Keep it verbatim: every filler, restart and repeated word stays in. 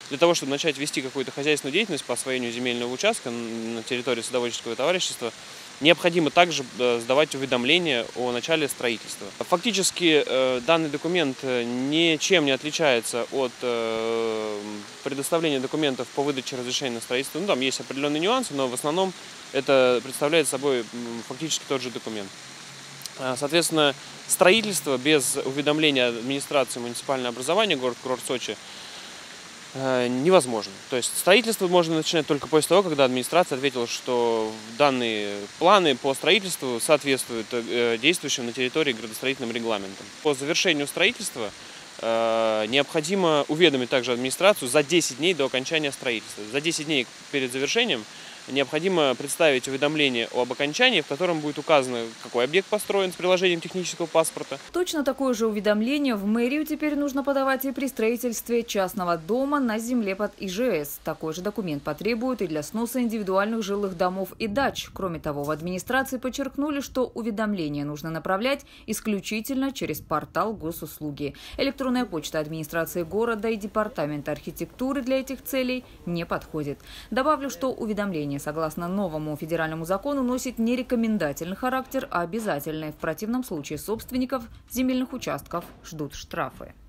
Для того, чтобы начать вести какую-то хозяйственную деятельность по освоению земельного участка на территории садоводческого товарищества, необходимо также сдавать уведомление о начале строительства. Фактически данный документ ничем не отличается от предоставления документов по выдаче разрешения на строительство. Ну, там есть определенные нюансы, но в основном это представляет собой фактически тот же документ. Соответственно, строительство без уведомления администрации муниципального образования город-курорт Сочи невозможно. То есть строительство можно начинать только после того, когда администрация ответила, что данные планы по строительству соответствуют действующим на территории градостроительным регламентам. По завершению строительства необходимо уведомить также администрацию за десять дней до окончания строительства. За десять дней перед завершением необходимо представить уведомление об окончании, в котором будет указано, какой объект построен с приложением технического паспорта. Точно такое же уведомление в мэрию теперь нужно подавать и при строительстве частного дома на земле под И Ж С. Такой же документ потребуют и для сноса индивидуальных жилых домов и дач. Кроме того, в администрации подчеркнули, что уведомление нужно направлять исключительно через портал госуслуги. Электронная почта администрации города и департамента архитектуры для этих целей не подходит. Добавлю, что уведомление согласно новому федеральному закону носит не рекомендательный характер, а обязательный. В противном случае собственников земельных участков ждут штрафы.